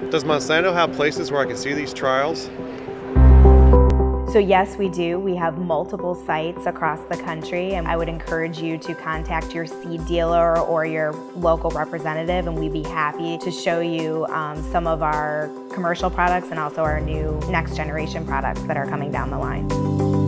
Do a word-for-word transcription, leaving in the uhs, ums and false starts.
Does Monsanto have places where I can see these trials? So yes, we do. We have multiple sites across the country, and I would encourage you to contact your seed dealer or your local representative, and we'd be happy to show you um, some of our commercial products and also our new next generation products that are coming down the line.